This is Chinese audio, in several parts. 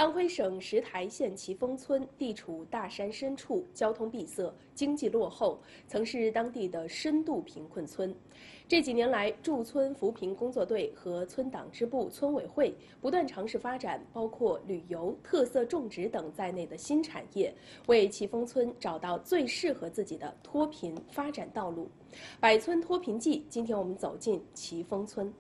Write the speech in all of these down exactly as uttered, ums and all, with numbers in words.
安徽省石台县奇峰村地处大山深处，交通闭塞，经济落后，曾是当地的深度贫困村。这几年来，驻村扶贫工作队和村党支部、村委会不断尝试发展包括旅游、特色种植等在内的新产业，为奇峰村找到最适合自己的脱贫发展道路。百村脱贫记，今天我们走进奇峰村。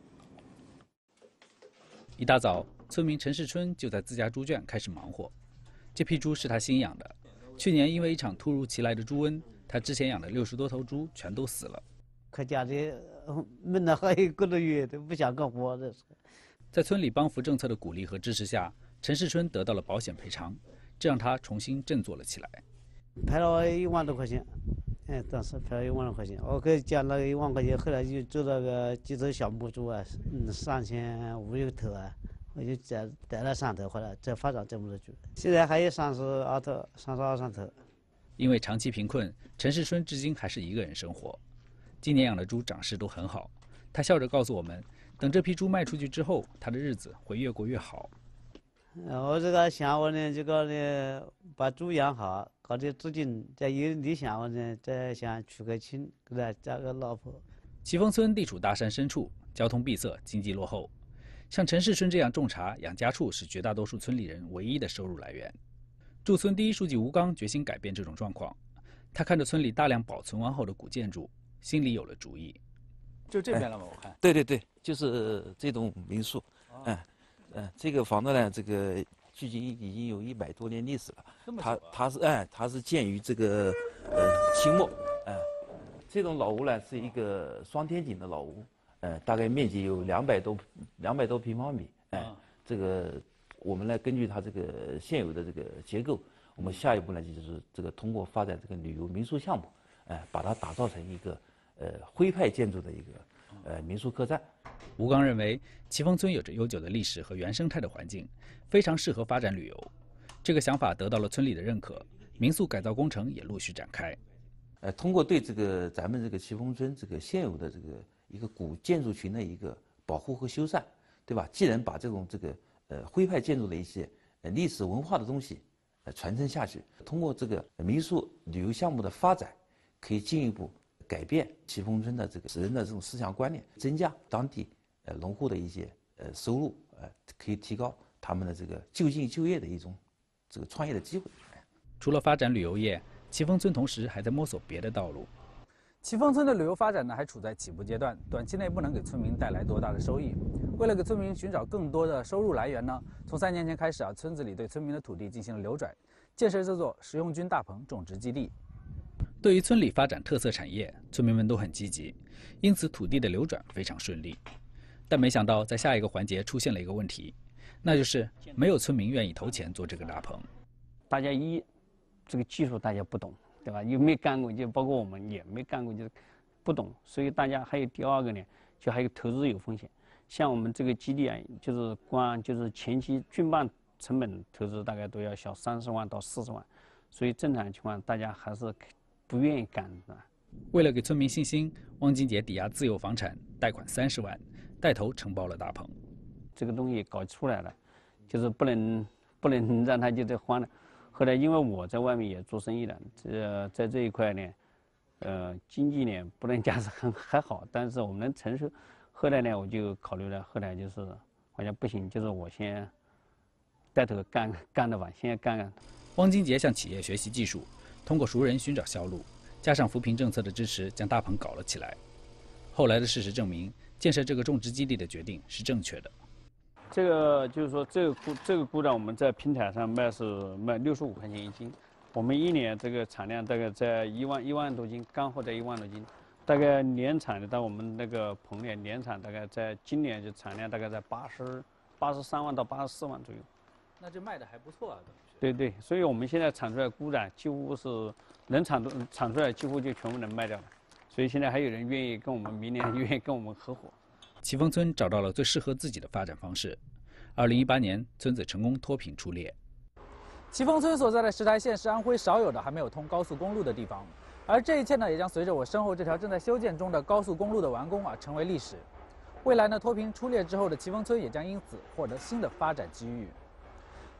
一大早，村民陈世春就在自家猪圈开始忙活。这批猪是他新养的，去年因为一场突如其来的猪瘟，他之前养的六十多头猪全都死了。 可家里闷了好一个多月，都不想干活的。 在村里帮扶政策的鼓励和支持下，陈世春得到了保险赔偿，这让他重新振作了起来。 赔了我一万多块钱，哎，当时赔了一万多块钱，我给交了一万块钱，后来就做了个几头小母猪啊，嗯，三千五六头啊，我就带带了三头回来，再发展这么多猪。现在还有三十二头，三十二三头。 因为长期贫困，陈世春至今还是一个人生活。今年养的猪长势都很好，他笑着告诉我们，等这批猪卖出去之后，他的日子会越过越好。 我这个想我呢，这个呢，把猪养好，搞点资金，再有理想我呢，再想娶个亲，给他嫁个老婆。 奇峰村地处大山深处，交通闭塞，经济落后。像陈世春这样种茶、养家畜是绝大多数村里人唯一的收入来源。驻村第一书记吴刚决心改变这种状况。他看着村里大量保存完后的古建筑，心里有了主意。就这边了吗？我看。 对对对，就是这栋民宿。嗯、哦。嗯，这个房子呢，这个距今已经有一百多年历史了。它它是哎，它是建于这个呃清末。哎、呃，这栋老屋呢是一个双天井的老屋，呃，大概面积有两百多两百多平方米。哎、呃，这个我们呢根据它这个现有的这个结构，我们下一步呢就是这个通过发展这个旅游民宿项目，哎、呃，把它打造成一个呃徽派建筑的一个呃民宿客栈。 吴刚认为，奇峰村有着悠久的历史和原生态的环境，非常适合发展旅游。这个想法得到了村里的认可，民宿改造工程也陆续展开。 呃，通过对这个咱们这个奇峰村这个现有的这个一个古建筑群的一个保护和修缮，对吧？既能把这种这个呃徽派建筑的一些呃历史文化的东西呃传承下去，通过这个民宿旅游项目的发展，可以进一步改变奇峰村的这个人的这种思想观念，增加当地呃农户的一些呃收入，呃可以提高他们的这个就近就业的一种这个创业的机会。 除了发展旅游业，奇峰村同时还在摸索别的道路。 奇峰村的旅游发展呢还处在起步阶段，短期内不能给村民带来多大的收益。为了给村民寻找更多的收入来源呢，从三年前开始啊，村子里对村民的土地进行了流转，建设这座食用菌大棚种植基地。 对于村里发展特色产业，村民们都很积极，因此土地的流转非常顺利。但没想到，在下一个环节出现了一个问题，那就是没有村民愿意投钱做这个大棚。 大家一这个技术大家不懂，对吧？又没干过，就包括我们也没干过，就是不懂。所以大家还有第二个呢，就还有投资有风险。像我们这个基地啊，就是光就是前期菌办成本投资大概都要小三十万到四十万，所以正常情况大家还是不愿意干的。 为了给村民信心，汪金杰抵押自有房产贷款三十万，带头承包了大棚。 这个东西搞出来了，就是不能不能让他就在慌了。后来因为我在外面也做生意了，这在这一块呢，呃，经济呢不能讲是很还好，但是我们能承受。后来呢，我就考虑了，后来就是好像不行，就是我先带头干干的吧，先干干。 汪金杰向企业学习技术，通过熟人寻找销路，加上扶贫政策的支持，将大棚搞了起来。后来的事实证明，建设这个种植基地的决定是正确的。 这个就是说，这个菇这个菇呢，我们在平台上卖是卖六十五块钱一斤，我们一年这个产量大概在一万一万多斤，干货在一万多斤，大概年产的到我们那个棚里年产大概在今年就产量大概在八十八十三万到八十四万左右。 那这卖的还不错啊。 对对，所以我们现在产出来菇呢，几乎是能产产出来几乎就全部能卖掉了，所以现在还有人愿意跟我们明年愿意跟我们合伙。 奇峰村找到了最适合自己的发展方式。二零一八年，村子成功脱贫出列。 奇峰村所在的石台县是安徽少有的还没有通高速公路的地方，而这一切呢，也将随着我身后这条正在修建中的高速公路的完工啊，成为历史。未来呢，脱贫出列之后的奇峰村也将因此获得新的发展机遇。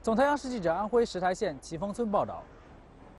总台央视记者安徽石台县奇峰村报道。